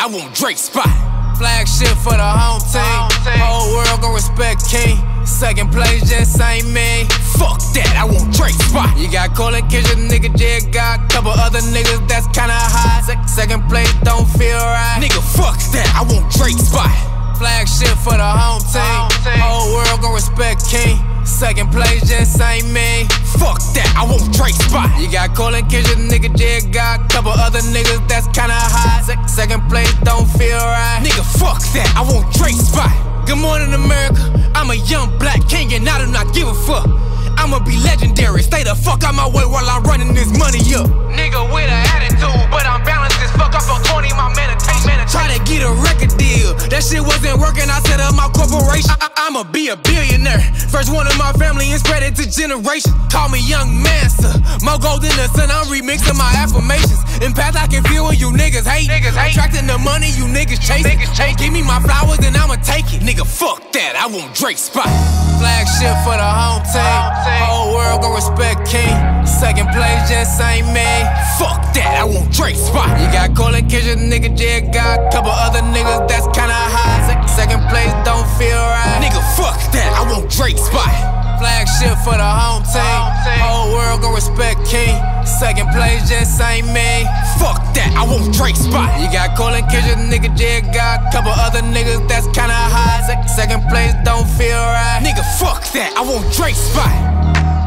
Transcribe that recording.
I want Drake spot. Flagship for the home team. Whole world gon' respect King. Second place just ain't me. Fuck that, I want Drake spot. You got Colin Kisha, nigga Jed got couple other niggas that's kinda high. Second place don't feel right. Nigga, fuck that, I want Drake spot. Flagship for the home team. Whole world gon' respect King. Second place just ain't me. Fuck that, I want Drake spot. You got Colin Kisha, nigga Jed got couple other niggas that's kinda high. Second place don't feel right. Nigga, fuck that, I want Drake spot. Good morning, America. I'm a young black king and I do not give a fuck. I'ma be legendary. Stay the fuck out my way while I'm running this money up. Nigga with an attitude, but I'm balanced as fuck. Up on 20, my meditation. Try to get a record deal. That shit wasn't working. I set up my corporation. I'ma be a billionaire. First one in my family and spread it to generations. Call me Young Master. More gold than the sun. I'm remixing my affirmations. In path I can feel when you niggas hate. Attracting the money you niggas chase. Give me my flowers and I'ma take it. Nigga, fuck that. I want Drake spot. Flagship for the home team. Whole world gon' respect King. Second place just ain't me. Fuck that, I want Drake spot. You got Colin Kisha, nigga Jed got couple other niggas that's kinda high. Second place don't feel right. Nigga, fuck that, I want Drake spot. Flagship for the home team. Whole world gon' respect King. Second place just ain't me. Fuck that, I want Drake spot. You got Colin Kisha, nigga Jed got couple other niggas that's kinda high. Second place don't feel right. Nigga, fuck that, I want Drake spot.